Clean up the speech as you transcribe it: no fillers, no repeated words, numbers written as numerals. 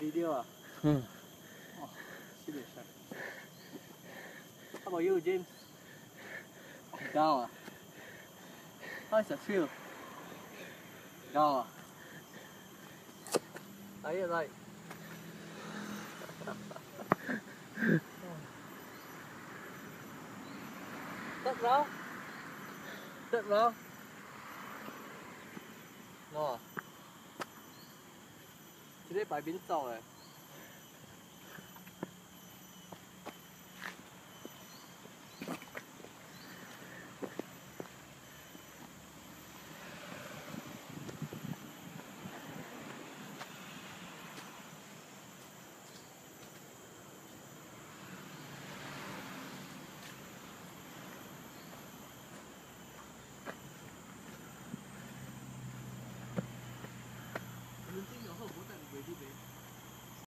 video à? Hmm. Oh, serious. How about you, James? Down à? How's it feel? Down à? Ấy ở đây. Tất rau. Tất rau. Ngon à? Chỉ để bài biến sầu này.